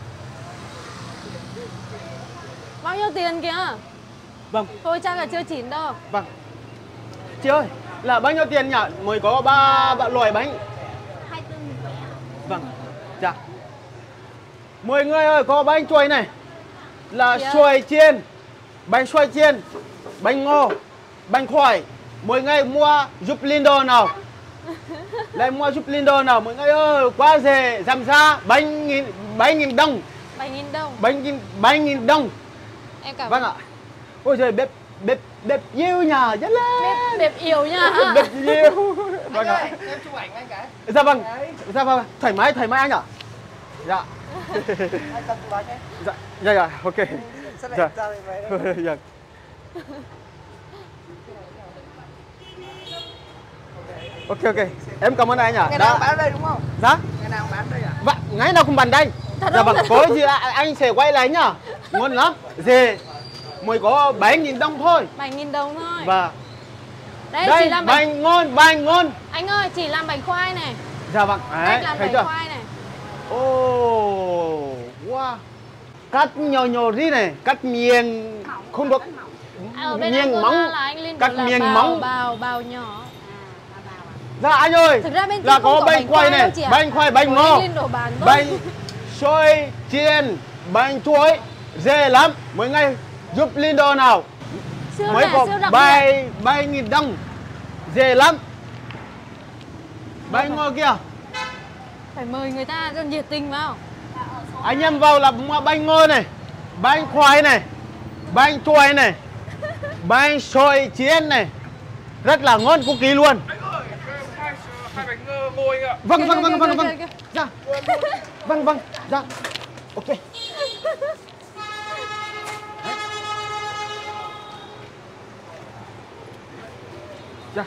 [SPEAKER 2] Bao nhiêu tiền kìa?
[SPEAKER 1] Vâng,
[SPEAKER 2] Thôi chắc là chưa chín đâu.
[SPEAKER 1] vâng. Chị ơi, là bao nhiêu tiền nhỉ? Mới có ba ba loại bánh.
[SPEAKER 3] Hai tư một vé.
[SPEAKER 1] Vâng, dạ. Mười người ơi, có bánh chuối này. Là
[SPEAKER 2] Chị ơi.
[SPEAKER 1] xuôi chiên, bánh xuôi chiên, bánh ngô, bánh khoai. Mỗi ngày mua giúp Lindo nào. Lại mua giúp Lindo nào. Mọi người ơi, quá rẻ, giảm giá, bánh nghìn, bánh nghìn đồng,
[SPEAKER 2] Bánh nghìn đồng.
[SPEAKER 1] bánh nghìn, bánh nghìn đồng.
[SPEAKER 2] Em cảm
[SPEAKER 1] Vâng ạ. Ôi trời, bếp, bếp, bếp yêu nhà, rất là
[SPEAKER 2] Bếp, bếp yếu nha.
[SPEAKER 1] bếp yêu. Vâng ạ.
[SPEAKER 4] Em chụp ảnh anh cái.
[SPEAKER 1] Dạ vâng, dạ vâng, thoải mái, thoải mái anh ạ. Dạ.
[SPEAKER 4] Anh cầm chụp ảnh ấy.
[SPEAKER 1] Dạ, dạ, dạ, ok.
[SPEAKER 4] Sao
[SPEAKER 1] Dạ.
[SPEAKER 4] lại ra đây vậy?
[SPEAKER 1] Dạ. Ok, ok. Em cảm ơn anh ạ.
[SPEAKER 4] Ngày nào bán ở đây đúng không?
[SPEAKER 1] Dạ.
[SPEAKER 4] Ngày nào bán ở đây à?
[SPEAKER 1] Vâng, ngày nào cũng bàn đây.
[SPEAKER 2] Thật
[SPEAKER 1] Dạ
[SPEAKER 2] không?
[SPEAKER 1] vâng, có gì là anh sẽ quay lại nhá. Ngon lắm. Dê. Mới có bảy nghìn đồng thôi.
[SPEAKER 2] Bảy nghìn đồng thôi.
[SPEAKER 1] Và
[SPEAKER 2] Đây,
[SPEAKER 1] đây
[SPEAKER 2] chỉ làm bánh.
[SPEAKER 1] bánh ngon, bánh ngon.
[SPEAKER 2] Anh ơi, chỉ làm bánh khoai này.
[SPEAKER 1] Dạ vâng.
[SPEAKER 2] Cách
[SPEAKER 1] Đấy,
[SPEAKER 2] làm
[SPEAKER 1] thấy
[SPEAKER 2] bánh
[SPEAKER 1] chưa?
[SPEAKER 2] khoai này.
[SPEAKER 1] Ồ, wow. Cắt nhỏ nhỏ đi này, cắt miếng không được.
[SPEAKER 2] Ở bên
[SPEAKER 1] Miếng
[SPEAKER 2] Angola
[SPEAKER 1] móng.
[SPEAKER 2] là anh Linh
[SPEAKER 1] Cắt
[SPEAKER 2] là
[SPEAKER 1] miếng
[SPEAKER 2] bào,
[SPEAKER 1] móng.
[SPEAKER 2] bào, bào nhỏ.
[SPEAKER 1] Dạ anh ơi.
[SPEAKER 2] Thực ra bên
[SPEAKER 1] là
[SPEAKER 2] kia không
[SPEAKER 1] có
[SPEAKER 2] có
[SPEAKER 1] bánh
[SPEAKER 2] bánh
[SPEAKER 1] khoai
[SPEAKER 2] khoai đâu
[SPEAKER 1] này,
[SPEAKER 2] chị ạ.
[SPEAKER 1] bánh khoai, bánh
[SPEAKER 2] Của
[SPEAKER 1] ngô,
[SPEAKER 2] anh Linh đổ bán thôi.
[SPEAKER 1] bánh xôi chiên, bánh chuối, dễ lắm. Mỗi ngày giúp Lindo nào.
[SPEAKER 2] Siêu
[SPEAKER 1] Mới
[SPEAKER 2] rẻ,
[SPEAKER 1] có
[SPEAKER 2] siêu đặc biệt.
[SPEAKER 1] bảy bảy nghìn đồng, dễ lắm. Bánh ngô kia,
[SPEAKER 2] Phải mời người ta cho nhiệt tình vào.
[SPEAKER 1] anh em vào là mua bánh ngô này, bánh khoai này, bánh chuối này, bánh xôi chiên này, rất là ngon cực kỳ luôn.
[SPEAKER 5] Anh ơi, hai, hai bánh ờ, ngô anh ạ.
[SPEAKER 1] Vâng
[SPEAKER 2] Kìa,
[SPEAKER 1] vâng
[SPEAKER 2] kìa,
[SPEAKER 1] vâng
[SPEAKER 2] kìa,
[SPEAKER 1] vâng
[SPEAKER 2] kìa,
[SPEAKER 1] vâng,
[SPEAKER 2] kìa.
[SPEAKER 1] dạ, vâng vâng, dạ, ok. Dạ.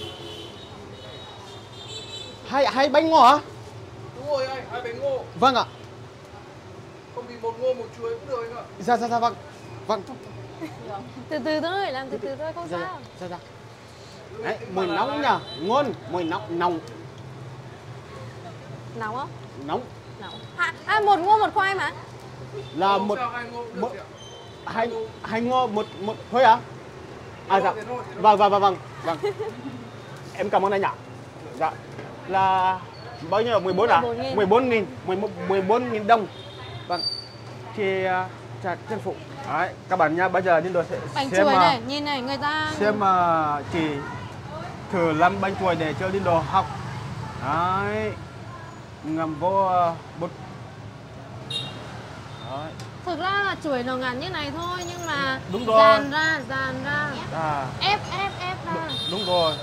[SPEAKER 1] Hai hai bánh ngô hả?
[SPEAKER 5] Đúng rồi anh, hai bánh ngô.
[SPEAKER 1] Vâng ạ.
[SPEAKER 5] Không thì một ngô một chuối cũng được anh ạ.
[SPEAKER 1] Dạ dạ dạ vâng. Vâng.
[SPEAKER 2] Từ từ thôi, làm từ từ thôi, không
[SPEAKER 1] Dạ
[SPEAKER 2] sao.
[SPEAKER 1] dạ dạ. Đấy, mùi nóng nhá, ngon, mùi nóng nóng
[SPEAKER 2] Nóng không?
[SPEAKER 1] nóng
[SPEAKER 2] Nóng. À, à, một ngô một khoai mà.
[SPEAKER 1] là
[SPEAKER 5] Không
[SPEAKER 1] một
[SPEAKER 5] sao, hai ngô cũng
[SPEAKER 1] một
[SPEAKER 5] được chị ạ.
[SPEAKER 1] hai hai ngô một một thôi hả? À dạ.
[SPEAKER 5] Thế thôi, thế thôi.
[SPEAKER 1] Vâng vâng vâng vâng. Vâng. Em cảm ơn anh ạ. Dạ. Là bao nhiêu? mười bốn à?
[SPEAKER 2] mười bốn nghìn.
[SPEAKER 1] mười bốn nghìn, mười bốn nghìn đồng. Vâng. Thì uh, chặt chân phụ. Đấy, các bạn nha, bây giờ Lindo sẽ
[SPEAKER 2] Bánh
[SPEAKER 1] xem
[SPEAKER 2] chuối
[SPEAKER 1] uh,
[SPEAKER 2] này, nhìn này, người ta
[SPEAKER 1] xem uh, chị thử làm bánh chuối để cho Lindo học. Đấy. Ngầm vô uh, bột. Đấy.
[SPEAKER 2] thực ra là chuối nó ngắn như này thôi nhưng mà
[SPEAKER 1] Đúng rồi.
[SPEAKER 2] dàn ra, dàn ra.
[SPEAKER 1] À,
[SPEAKER 2] Ép, ép, ép ra.
[SPEAKER 1] đúng rồi.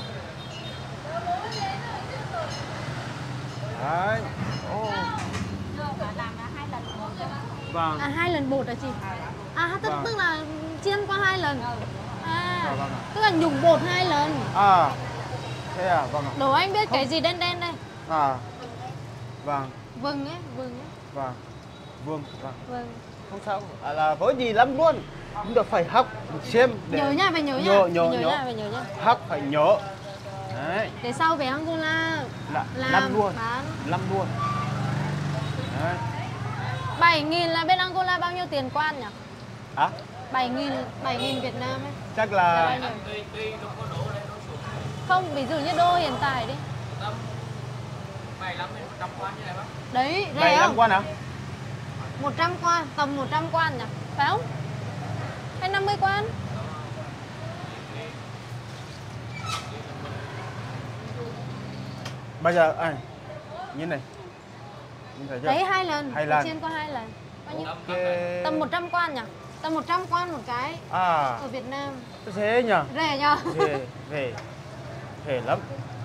[SPEAKER 1] Đấy. Ô.
[SPEAKER 3] Làm là hai lần một.
[SPEAKER 1] Vâng.
[SPEAKER 2] À, hai lần bột hả chị? À, tức,
[SPEAKER 1] Vâng.
[SPEAKER 2] tức là chiên qua hai lần. À,
[SPEAKER 1] Dạ, vâng ạ.
[SPEAKER 2] tức là nhúng bột hai lần.
[SPEAKER 1] À. Thế à, vâng ạ.
[SPEAKER 2] Đố anh biết cái gì đen đen đây?
[SPEAKER 1] À. Vâng,
[SPEAKER 2] Vừng ấy, vừng ấy.
[SPEAKER 1] vâng. Vâng, vâng.
[SPEAKER 2] Vâng.
[SPEAKER 1] Không sao. À, là có gì lắm luôn. Chúng ta phải học, xem để
[SPEAKER 2] Nhớ nha, phải nhớ nha.
[SPEAKER 1] nhớ,
[SPEAKER 2] Phải
[SPEAKER 1] nhớ,
[SPEAKER 2] nhớ
[SPEAKER 1] nhớ.
[SPEAKER 2] nha, phải nhớ nha.
[SPEAKER 1] học phải nhớ. Đấy,
[SPEAKER 2] Để sau về Angola
[SPEAKER 1] là
[SPEAKER 2] làm,
[SPEAKER 1] làm luôn,
[SPEAKER 2] bán.
[SPEAKER 1] làm luôn. Đấy.
[SPEAKER 2] bảy nghìn là bên Angola bao nhiêu tiền quan nhỉ?
[SPEAKER 1] À,
[SPEAKER 2] bảy nghìn, bảy nghìn Việt Nam ấy.
[SPEAKER 1] chắc
[SPEAKER 2] Là bao
[SPEAKER 1] là
[SPEAKER 2] nhiêu? Không, ví dụ như đô hiện tại đi.
[SPEAKER 5] bảy lắm đến một trăm quan như này bác.
[SPEAKER 2] Đấy,
[SPEAKER 1] bảy
[SPEAKER 2] rẻ
[SPEAKER 1] năm
[SPEAKER 2] không?
[SPEAKER 1] quan hả?
[SPEAKER 2] một trăm quan, tầm một trăm quan nhỉ? Phải không? Hay năm mươi quan?
[SPEAKER 1] Bây giờ, à, Nhìn này. Nhìn thấy chưa?
[SPEAKER 2] Đấy hai lần.
[SPEAKER 1] Hai
[SPEAKER 2] Thịt
[SPEAKER 1] lần.
[SPEAKER 2] chiên có hai lần. Bao nhiêu?
[SPEAKER 1] Ok.
[SPEAKER 2] Tầm một trăm quan nhỉ? Tầm một trăm quan một cái
[SPEAKER 1] À,
[SPEAKER 2] ở Việt Nam.
[SPEAKER 1] thế nhỉ?
[SPEAKER 2] Rẻ nhờ?
[SPEAKER 1] Rẻ, rẻ. Rẻ lắm.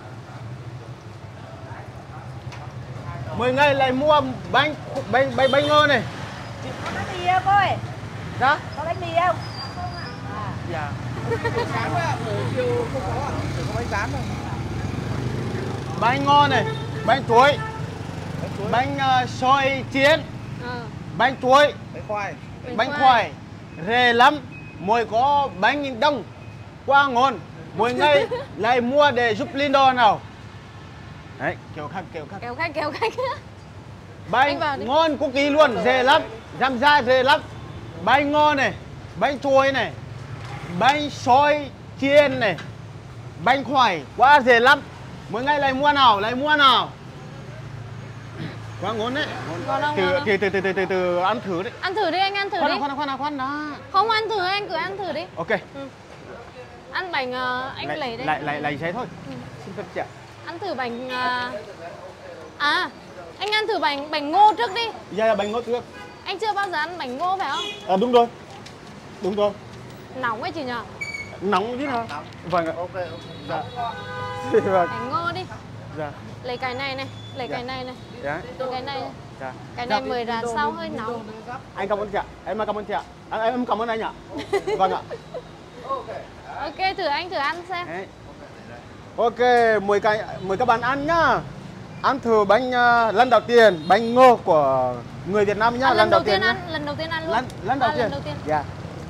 [SPEAKER 1] mười ngày lại mua bánh bánh bánh bánh ngô này.
[SPEAKER 3] Chị có bánh mì không ơi?
[SPEAKER 1] Dạ?
[SPEAKER 3] Có bánh mì không?
[SPEAKER 1] Dạ.
[SPEAKER 4] Sáng quá ạ, buổi chiều không có ạ. Chỉ có bánh rán thôi.
[SPEAKER 1] Bánh ngô này, bánh chuối,
[SPEAKER 4] Bánh chuối,
[SPEAKER 1] bánh uh, xôi chiên,
[SPEAKER 2] Ờ.
[SPEAKER 1] bánh chuối,
[SPEAKER 4] bánh khoai.
[SPEAKER 1] bánh khoai. Rẻ lắm. Mỗi có bánh đông. Quá ngon. Mỗi ngày lại mua để giúp Lindo nào. Đấy, kiểu khác kiểu khác.
[SPEAKER 2] Kéo khách kéo khách. Anh vào
[SPEAKER 1] Bánh
[SPEAKER 2] đi.
[SPEAKER 1] ngon cực kỳ luôn, rẻ lắm. Dăm ra rẻ lắm. Bánh ngon này, bánh chuối này, bánh xôi chiên này, bánh khoai, quá rẻ lắm. Mỗi ngày lại mua nào, lại mua nào. Quá ngon đấy.
[SPEAKER 2] Ngon không,
[SPEAKER 1] Từ
[SPEAKER 2] ngon không?
[SPEAKER 1] từ từ từ từ từ, từ ăn thử đấy.
[SPEAKER 2] Ăn thử đi anh, ăn thử
[SPEAKER 1] Khoan
[SPEAKER 2] đi.
[SPEAKER 1] nào, khoan nào, khoan nào, khoan nào.
[SPEAKER 2] Không ăn thử anh, cứ ăn thử đi.
[SPEAKER 1] Ok.
[SPEAKER 2] Ừ. Ăn bánh ờ, anh
[SPEAKER 1] lại,
[SPEAKER 2] lấy đây.
[SPEAKER 1] lại lại lấy giấy thôi.
[SPEAKER 2] Ừ.
[SPEAKER 1] Xin phép chị ạ.
[SPEAKER 2] Ăn thử bánh ờ, à anh ăn thử bánh bánh ngô trước đi.
[SPEAKER 1] Dạ là bánh ngô trước.
[SPEAKER 2] Anh chưa bao giờ ăn bánh ngô phải không?
[SPEAKER 1] À, đúng rồi. Đúng rồi.
[SPEAKER 2] Nóng ấy chị nhờ.
[SPEAKER 1] Nóng chứ hả? Vâng ạ.
[SPEAKER 4] Ok, ok.
[SPEAKER 1] Dạ. Vâng.
[SPEAKER 2] Bánh ngô đi.
[SPEAKER 1] Dạ.
[SPEAKER 2] Lấy cái này này, lấy
[SPEAKER 1] Dạ.
[SPEAKER 2] cái này này,
[SPEAKER 1] Dạ.
[SPEAKER 2] lấy cái này.
[SPEAKER 1] Dạ.
[SPEAKER 2] Cái này mới ra sau hơi nóng.
[SPEAKER 1] Anh cảm ơn chị ạ. Em cảm ơn chị ạ. À, em cảm ơn anh ạ. Vâng ạ.
[SPEAKER 2] Ok, thử anh thử ăn xem.
[SPEAKER 1] Đấy. Ok, mời các mời các bạn ăn nhá. Ăn thử bánh uh, lần đầu tiên, bánh ngô của người Việt Nam nhá,
[SPEAKER 2] À, lần đầu tiên
[SPEAKER 1] nhá.
[SPEAKER 2] ăn, lần đầu tiên ăn luôn.
[SPEAKER 1] Lần lần đầu
[SPEAKER 2] À,
[SPEAKER 1] tiên.
[SPEAKER 2] lần đầu tiên.
[SPEAKER 1] Dạ.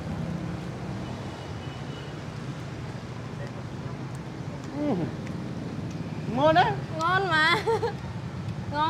[SPEAKER 1] Ừm. Ngon đấy.
[SPEAKER 2] Ngon mà. Ngon.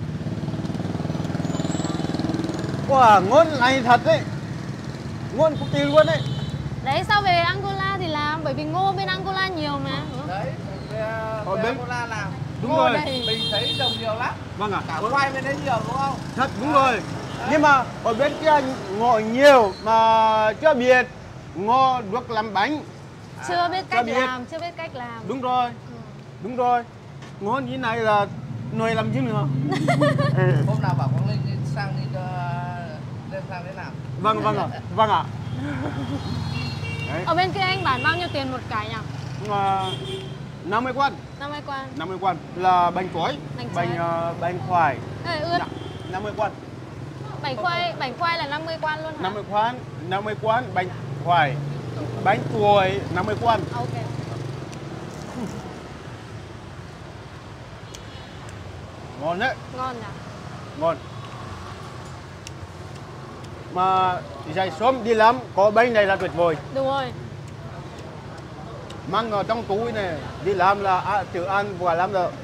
[SPEAKER 1] Wow, ngon này thật đấy. Ngon cực kỳ luôn đấy.
[SPEAKER 2] Đấy sao về Angola thì làm, bởi vì ngô bên Angola nhiều mà.
[SPEAKER 4] Đấy, về,
[SPEAKER 1] Ở
[SPEAKER 4] về
[SPEAKER 1] bên-
[SPEAKER 4] Angola làm.
[SPEAKER 1] Đúng
[SPEAKER 4] Ngô
[SPEAKER 1] rồi.
[SPEAKER 4] này Mình thấy trồng nhiều lắm.
[SPEAKER 1] Vâng ạ.
[SPEAKER 4] Cả khoai bên đấy nhiều đúng không?
[SPEAKER 1] Thật đúng rồi. Nhưng mà ở bên kia ngô nhiều mà chưa biết ngô được làm bánh.
[SPEAKER 2] Chưa biết cách
[SPEAKER 1] biết.
[SPEAKER 2] làm, chưa biết cách làm.
[SPEAKER 1] Đúng rồi. Đúng rồi. Ngon như này là nuôi làm chứ nữa.
[SPEAKER 4] Hôm nào bảo Quang Linh đi sang đi cho lên sang đấy làm.
[SPEAKER 1] Vâng vâng ạ. Vâng ạ. Đấy.
[SPEAKER 2] Ở bên kia anh bán bao nhiêu tiền một cái nhỉ?
[SPEAKER 1] Mà năm mươi quan,
[SPEAKER 2] năm mươi quan.
[SPEAKER 1] năm mươi quan là bánh chuối,
[SPEAKER 2] Bánh
[SPEAKER 1] bánh
[SPEAKER 2] chuối.
[SPEAKER 1] uh, bánh khoai.
[SPEAKER 2] Ê, ướt.
[SPEAKER 1] Dạ, năm mươi quan.
[SPEAKER 2] Bánh khoai, bánh khoai là năm mươi quan luôn hả?
[SPEAKER 1] năm mươi quan, năm mươi quan bánh khoai. Bánh chuối năm mươi quan.
[SPEAKER 2] Ok.
[SPEAKER 1] Ngon đấy,
[SPEAKER 2] Ngon nhỉ?
[SPEAKER 1] ngon. Mà dậy sớm đi làm có bánh này là tuyệt vời.
[SPEAKER 2] Đúng rồi.
[SPEAKER 1] Mang ở trong túi này đi làm là à, tự ăn vừa làm được.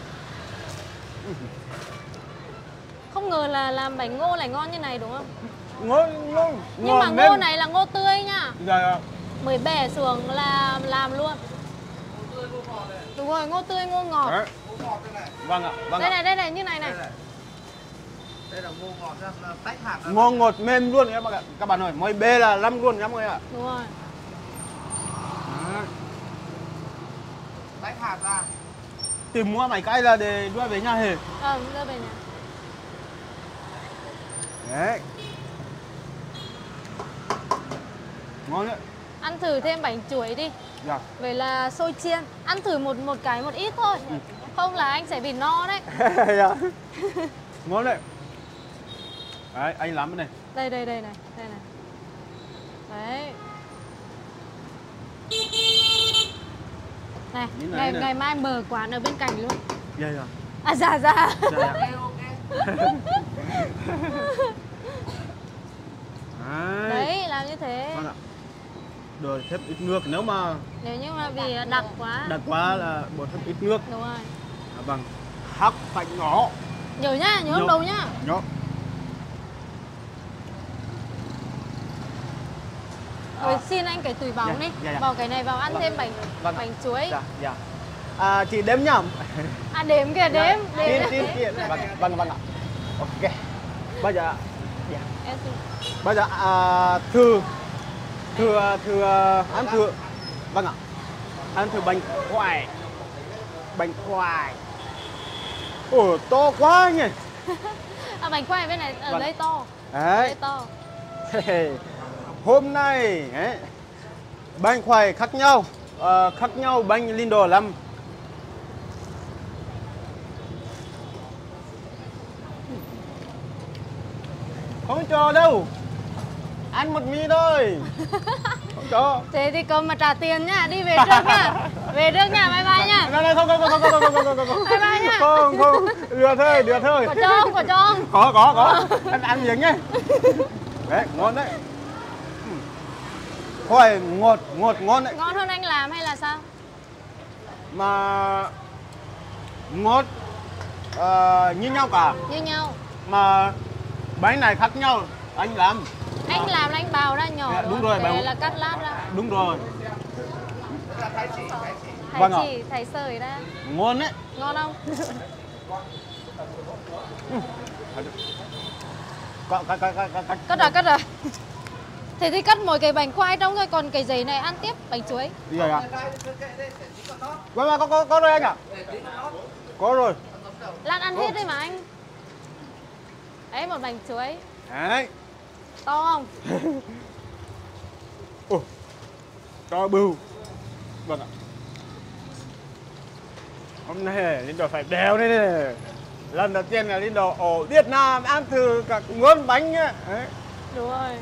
[SPEAKER 2] Không ngờ là làm bánh ngô lại ngon như này đúng không?
[SPEAKER 1] Ngon ngon.
[SPEAKER 2] Nhưng mà
[SPEAKER 1] ngon
[SPEAKER 2] ngô
[SPEAKER 1] nên-
[SPEAKER 2] này là ngô tươi nhá.
[SPEAKER 1] Dạ,
[SPEAKER 2] Mới bẻ xuống là làm luôn. Đúng rồi, ngô tươi, ngô ngọt.
[SPEAKER 1] đấy. Vâng ạ, vâng
[SPEAKER 2] Đây
[SPEAKER 1] ạ.
[SPEAKER 2] này, đây này, như này này.
[SPEAKER 4] Đây này. Đây là ngô ngọt ra, là tách hạt ra.
[SPEAKER 1] Ngon ngọt mềm luôn các bạn. Các bạn ơi, mỗi bê là năm luôn các mọi người ạ.
[SPEAKER 2] Đúng rồi.
[SPEAKER 1] Đấy.
[SPEAKER 4] Tách hạt ra.
[SPEAKER 1] Tìm mua mấy cái là để đưa về nhà hề.
[SPEAKER 2] Ờ, đưa về nhà.
[SPEAKER 1] Đấy. Ngon đấy.
[SPEAKER 2] Ăn thử thêm bánh chuối đi.
[SPEAKER 1] Dạ.
[SPEAKER 2] Vậy là xôi chiên. Ăn thử một một cái một ít thôi. Không là anh sẽ bị no đấy.
[SPEAKER 1] Dạ. Ngon đấy. Đấy, anh làm cái này.
[SPEAKER 2] Đây đây đây này, đây này. Đấy. Này,
[SPEAKER 1] Như này
[SPEAKER 2] ngày
[SPEAKER 1] này.
[SPEAKER 2] ngày mai mở quán ở bên cạnh luôn.
[SPEAKER 1] Dạ dạ.
[SPEAKER 2] À dạ dạ.
[SPEAKER 1] Dạ dạ. Đấy.
[SPEAKER 2] Đấy, làm như thế.
[SPEAKER 1] Vâng ạ. Rồi thêm ít nước, nếu mà
[SPEAKER 2] Nếu như mà vì đặc quá.
[SPEAKER 1] đặc quá là bổ thêm ít nước.
[SPEAKER 2] Đúng rồi.
[SPEAKER 1] À, vâng. Hắc phải nhỏ.
[SPEAKER 2] Nhớ nhá, nhớ
[SPEAKER 1] Nhớ.
[SPEAKER 2] không đầu nhá.
[SPEAKER 1] Nhỏ.
[SPEAKER 2] Rồi xin anh cái túi bóng
[SPEAKER 1] Dạ,
[SPEAKER 2] đi.
[SPEAKER 1] dạ, dạ.
[SPEAKER 2] Bỏ cái này vào ăn
[SPEAKER 1] Vâng.
[SPEAKER 2] thêm bánh
[SPEAKER 1] Vâng ạ.
[SPEAKER 2] bánh chuối.
[SPEAKER 1] Dạ dạ. À, chị đếm nhá.
[SPEAKER 2] À đếm kìa, đếm,
[SPEAKER 1] Tin
[SPEAKER 2] đếm.
[SPEAKER 1] tin tin. Vâng vâng vâng ạ. Ok. Bây giờ dạ.
[SPEAKER 2] Em xin.
[SPEAKER 1] Bây giờ à, thử thử thử ăn thử. Vâng ạ. Ăn thử bánh khoai. Bánh khoai. Ồ, to quá nhỉ.
[SPEAKER 2] À, bánh khoai bên này ở
[SPEAKER 1] Vâng.
[SPEAKER 2] đây to.
[SPEAKER 1] Đấy.
[SPEAKER 2] Đây to.
[SPEAKER 1] Hôm nay ấy, bánh khoai khác nhau, ờ, khác nhau bánh Lindo lắm. Không cho đâu, ăn một mì thôi. Không cho.
[SPEAKER 2] Thế thì cầm mà trả tiền nhá, đi về trước nhá. Về trước nhá, bye bye nhá.
[SPEAKER 1] Này, này, không, không, không, không, không, không, không, không, không.
[SPEAKER 2] Bye bye nhá.
[SPEAKER 1] Không, không, đưa thôi, đưa thôi.
[SPEAKER 2] Có cho không, có cho không?
[SPEAKER 1] Có, có, có. Ăn, ăn miếng nhé. Đấy, ngon đấy. Khoai ngọt, ngọt, ngon đấy.
[SPEAKER 2] Ngon hơn anh làm hay là sao?
[SPEAKER 1] Mà ngọt ờ, như nhau cả.
[SPEAKER 2] Như nhau.
[SPEAKER 1] Mà bánh này khác nhau, anh làm.
[SPEAKER 2] Anh làm là anh bào ra nhỏ
[SPEAKER 1] Dạ,
[SPEAKER 2] đúng,
[SPEAKER 1] đúng
[SPEAKER 2] không?
[SPEAKER 1] rồi,
[SPEAKER 2] Cái
[SPEAKER 1] bào-
[SPEAKER 2] này là cắt lát ra.
[SPEAKER 1] Đúng rồi,
[SPEAKER 2] Thái
[SPEAKER 1] Vâng ạ.
[SPEAKER 2] chỉ, thái sợi ra.
[SPEAKER 1] ngon đấy.
[SPEAKER 2] Ngon không?
[SPEAKER 1] Có, có, có, có, có, có.
[SPEAKER 2] Cắt rồi, cắt rồi. Thế thì cắt mỗi cái bánh khoai trong thôi, còn cái giấy này ăn tiếp bánh chuối.
[SPEAKER 1] Gì vậy ạ? Vâng, vâng, có, có, có rồi anh ạ. Có rồi.
[SPEAKER 2] Lát ăn hết đi mà anh. Đấy, một bánh chuối.
[SPEAKER 1] Đấy.
[SPEAKER 2] To không?
[SPEAKER 1] Ồ, to bưu. Vâng ạ. Hôm nay Lindo phải đèo đây này. Lần đầu tiên là Lindo ở Việt Nam ăn thử cả món bánh ấy. Đấy.
[SPEAKER 2] Đúng rồi.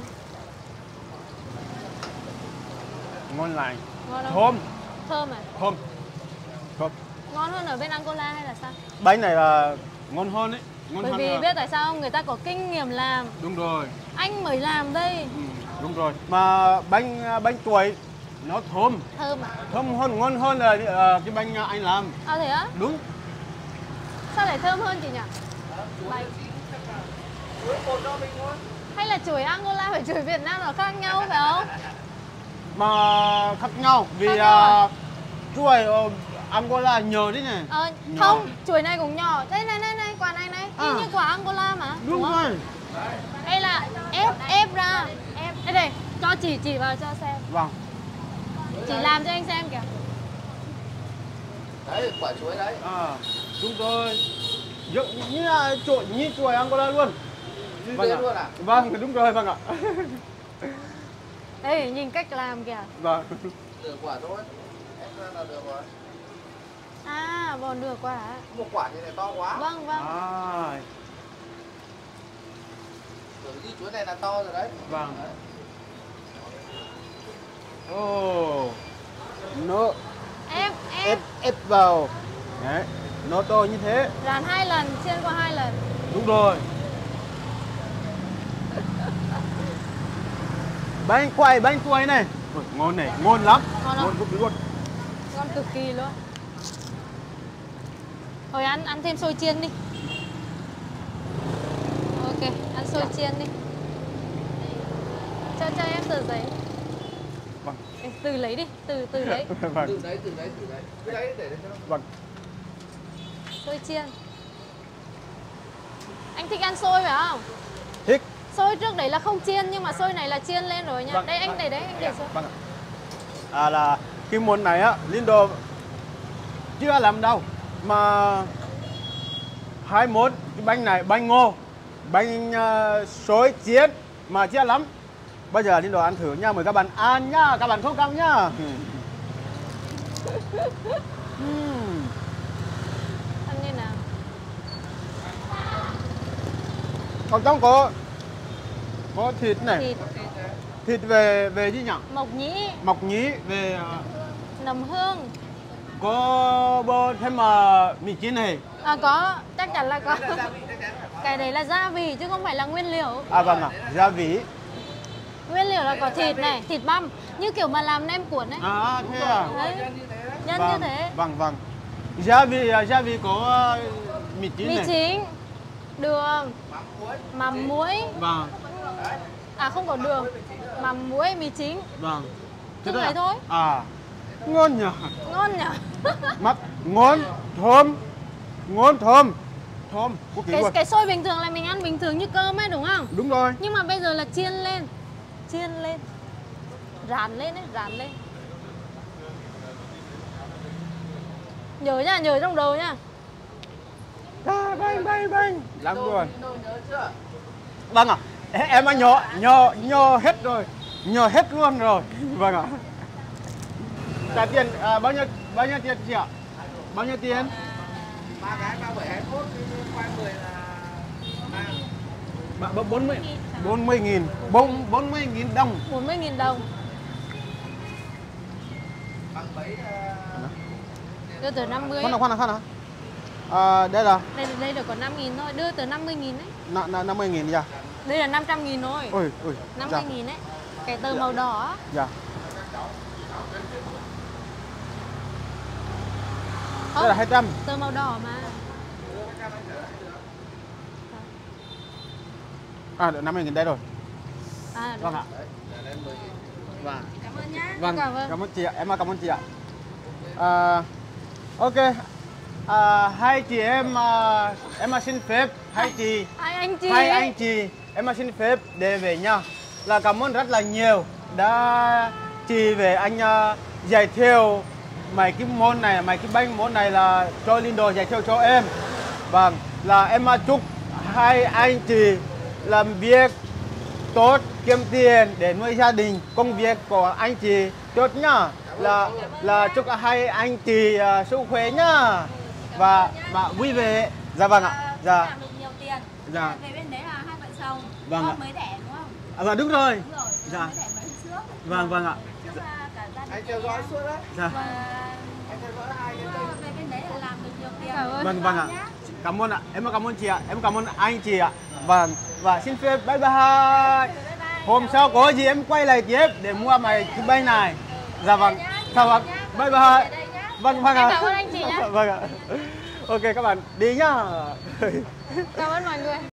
[SPEAKER 1] Ngon lành.
[SPEAKER 2] Ngon không?
[SPEAKER 1] Thơm.
[SPEAKER 2] Thơm à?
[SPEAKER 1] Thơm. Thơm.
[SPEAKER 2] Ngon hơn ở bên Angola hay là sao?
[SPEAKER 1] Bánh này là ngon hơn đấy. Ngon
[SPEAKER 2] Bởi
[SPEAKER 1] hơn
[SPEAKER 2] vì
[SPEAKER 1] là-
[SPEAKER 2] biết tại sao không? Người ta có kinh nghiệm làm.
[SPEAKER 1] Đúng rồi.
[SPEAKER 2] Anh mới làm đây.
[SPEAKER 1] Ừ, đúng rồi. Mà bánh bánh tuổi nó thơm.
[SPEAKER 2] Thơm à?
[SPEAKER 1] Thơm hơn, ngon hơn là ờ, cái bánh anh làm.
[SPEAKER 2] À thế á?
[SPEAKER 1] Đúng.
[SPEAKER 2] Sao lại thơm hơn chị nhỉ? Bánh. Hay là chuối Angola và chuối Việt Nam nó khác nhau phải không?
[SPEAKER 1] Mà khác nhau vì
[SPEAKER 2] Khác nhau à?
[SPEAKER 1] uh, chuối ở Angola nhiều đấy này.
[SPEAKER 2] Ờ,
[SPEAKER 1] Nhỏ.
[SPEAKER 2] không, chuối này cũng nhỏ. Đây này này này, quả này này, y
[SPEAKER 1] À.
[SPEAKER 2] như quả Angola mà.
[SPEAKER 1] Đúng
[SPEAKER 2] không?
[SPEAKER 1] rồi.
[SPEAKER 2] Đây là ép ép ra, ép. Đây này, cho chỉ chỉ vào cho xem.
[SPEAKER 1] Vâng.
[SPEAKER 2] Chỉ làm cho anh xem kìa.
[SPEAKER 4] Đấy, quả chuối đấy.
[SPEAKER 1] À, đúng rồi. Giống như là chuối như chuối Angola luôn.
[SPEAKER 4] Như
[SPEAKER 1] Vâng
[SPEAKER 4] thế
[SPEAKER 1] ạ.
[SPEAKER 4] luôn à?
[SPEAKER 1] Vâng, đúng rồi, vâng ạ.
[SPEAKER 2] Đây, nhìn cách làm kìa.
[SPEAKER 1] Vâng.
[SPEAKER 4] Nửa quả thôi. Em ra là được rồi.
[SPEAKER 2] À, bò nửa quả.
[SPEAKER 4] Một quả như này to quá.
[SPEAKER 2] Vâng, vâng.
[SPEAKER 1] À,
[SPEAKER 4] Tưởng như chuối này là to rồi đấy.
[SPEAKER 1] vâng. Ồ. Nó
[SPEAKER 2] Ép,
[SPEAKER 1] ép
[SPEAKER 2] ép.
[SPEAKER 1] ép vào. Đấy, nó to như thế.
[SPEAKER 2] Rán hai lần, chiên qua hai lần.
[SPEAKER 1] Đúng rồi. Bánh khoai, bánh khoai này. Ôi, ngon này, ngon lắm.
[SPEAKER 2] Ngon không?
[SPEAKER 1] Ngon cực kỳ luôn.
[SPEAKER 2] Ngon cực kỳ luôn. Thôi ăn, ăn thêm xôi chiên đi. Ok, ăn xôi chiên đi. Cho cho em tờ giấy.
[SPEAKER 1] Vâng.
[SPEAKER 2] Ê, từ lấy đi, từ từ lấy.
[SPEAKER 4] Từ
[SPEAKER 1] Vâng.
[SPEAKER 4] đấy, từ đấy, từ đấy. Cái đấy để đấy cho nó.
[SPEAKER 1] Vâng.
[SPEAKER 2] Xôi chiên. Anh thích ăn xôi phải không?
[SPEAKER 1] Thích.
[SPEAKER 2] Xôi trước đấy là không chiên nhưng mà xôi này là chiên lên rồi nha.
[SPEAKER 1] Vâng,
[SPEAKER 2] Đây anh
[SPEAKER 1] vâng.
[SPEAKER 2] để đấy, anh để xôi.
[SPEAKER 1] Vâng ạ. À là cái món này á, Lindo chưa làm đâu. Mà hai món, cái bánh này, bánh ngô, bánh uh, xôi chiên mà chưa lắm. Bây giờ Lindo ăn thử nha, mời các bạn ăn nhá, các bạn thông cảm nhá. Ừm.
[SPEAKER 2] Ăn như nào?
[SPEAKER 1] Ở trong có có thịt này,
[SPEAKER 2] Thịt,
[SPEAKER 1] thịt về về gì nhỉ?
[SPEAKER 2] mộc nhĩ,
[SPEAKER 1] Mộc nhĩ về ờ,
[SPEAKER 2] nấm hương.
[SPEAKER 1] có bơ thêm mà mì chín này.
[SPEAKER 2] À có, chắc chắn là có. Cái đấy là gia vị chứ không phải là nguyên liệu.
[SPEAKER 1] À vâng ạ, gia vị.
[SPEAKER 2] Nguyên liệu là có thịt này, thịt băm. Như kiểu mà làm nem cuốn ấy.
[SPEAKER 1] À thế à.
[SPEAKER 2] Đấy, nhân
[SPEAKER 1] Vâng,
[SPEAKER 2] như thế.
[SPEAKER 1] Vâng vâng. Gia vị à, gia vị có ờ, mì chín
[SPEAKER 2] Mì
[SPEAKER 1] này.
[SPEAKER 2] chính, đường, mắm muối.
[SPEAKER 1] Vâng
[SPEAKER 2] À không có đường, mắm muối, mì chính.
[SPEAKER 1] vâng.
[SPEAKER 2] Cứ
[SPEAKER 1] thôi
[SPEAKER 2] vậy
[SPEAKER 1] à?
[SPEAKER 2] thôi.
[SPEAKER 1] À ngon nhỉ.
[SPEAKER 2] Ngon nhỉ?
[SPEAKER 1] Mắt ngon, thơm, ngon thơm, thơm. Quốc kỳ
[SPEAKER 2] Cái,
[SPEAKER 1] luôn.
[SPEAKER 2] cái xôi bình thường là mình ăn bình thường như cơm ấy đúng không?
[SPEAKER 1] Đúng rồi.
[SPEAKER 2] Nhưng mà bây giờ là chiên lên. Chiên lên. Rán lên ấy, rán lên. Nhớ nha, nhớ trong đầu nha.
[SPEAKER 1] À, bye bye bye. Lắm luôn.
[SPEAKER 4] Lindo nhớ chưa?
[SPEAKER 1] Vâng ạ. Em đã nhớ nhớ nhớ hết rồi. Nhớ hết luôn rồi. Vâng ạ. Trả tiền à, bao nhiêu bao nhiêu tiền chị ạ? Bao nhiêu tiền?
[SPEAKER 4] Ba cái ba bảy hai mốt khoai mười là
[SPEAKER 1] Bạn bốn mươi bốn mươi nghìn bốn bốn mươi nghìn đồng.
[SPEAKER 2] bốn mươi nghìn đồng.
[SPEAKER 4] bằng mấy
[SPEAKER 2] Đưa từ năm mươi.
[SPEAKER 1] Khoan nào khoan nào khoan nào. À, đây là
[SPEAKER 2] Đây đây được có năm nghìn thôi, đưa từ năm mươi nghìn đấy.
[SPEAKER 1] N- n- năm mươi nghìn dạ.
[SPEAKER 2] Đây là năm trăm nghìn thôi.
[SPEAKER 1] Ôi ôi.
[SPEAKER 2] năm
[SPEAKER 1] Dạ.
[SPEAKER 2] mươi nghìn đấy. Cái tờ màu đỏ á.
[SPEAKER 1] Dạ.
[SPEAKER 2] Không,
[SPEAKER 1] Đây là hai trăm.
[SPEAKER 2] tờ màu đỏ mà.
[SPEAKER 1] À được năm mươi nghìn đây rồi.
[SPEAKER 2] À,
[SPEAKER 1] Vâng ạ. Vâng.
[SPEAKER 3] Cảm ơn nhá.
[SPEAKER 1] Vâng,
[SPEAKER 2] Cảm ơn.
[SPEAKER 1] cảm ơn chị ạ. Em cảm ơn chị ạ. À, ok. À, hai chị em à, em xin phép hai chị
[SPEAKER 2] Hai anh chị.
[SPEAKER 1] hai anh chị em xin phép để về nhà là cảm ơn rất là nhiều đã chị về anh uh, giới thiệu mấy cái môn này mấy cái bánh món này là cho Lindo giới thiệu cho em. Vâng, là em uh, chúc hai anh chị làm việc tốt, kiếm tiền để nuôi gia đình, công việc của anh chị tốt nhá. Là là chúc hai anh chị uh, sức khỏe nhá và và vui vẻ. Dạ vâng ạ. Dạ.
[SPEAKER 3] Làm được nhiều tiền.
[SPEAKER 1] Dạ.
[SPEAKER 3] Về bên đấy là hai vợ chồng.
[SPEAKER 1] Vâng
[SPEAKER 3] Con
[SPEAKER 1] ạ.
[SPEAKER 3] mới đẻ đúng không?
[SPEAKER 1] À, vâng đúng rồi.
[SPEAKER 3] Đúng rồi.
[SPEAKER 1] Dạ.
[SPEAKER 3] Con mới đẻ mấy hôm trước.
[SPEAKER 1] Vâng vâng ạ.
[SPEAKER 3] Chúc à, cả gia đình.
[SPEAKER 4] anh theo dõi suốt đấy.
[SPEAKER 1] Dạ.
[SPEAKER 3] Và
[SPEAKER 4] Anh theo dõi hai cái
[SPEAKER 3] chúc
[SPEAKER 4] kênh.
[SPEAKER 3] à, về bên đấy là làm được nhiều tiền.
[SPEAKER 2] Cảm ơn.
[SPEAKER 1] Vâng vâng ạ.
[SPEAKER 3] Nhá.
[SPEAKER 1] Cảm ơn ạ. Em cảm ơn chị ạ. Em cảm ơn anh chị ạ. Vâng và xin phép bye bye.
[SPEAKER 3] Bye bye.
[SPEAKER 1] Hôm sau có gì em quay lại tiếp để mua mày cái bánh này. Dạ vâng. Dạ vâng. Bye bye.
[SPEAKER 3] Ở đây nhá.
[SPEAKER 1] Vâng vâng
[SPEAKER 2] Em
[SPEAKER 1] ạ.
[SPEAKER 2] cảm ơn anh chị nhá.
[SPEAKER 1] Vâng ạ. Ok các bạn đi nhá.
[SPEAKER 2] Cảm ơn mọi người.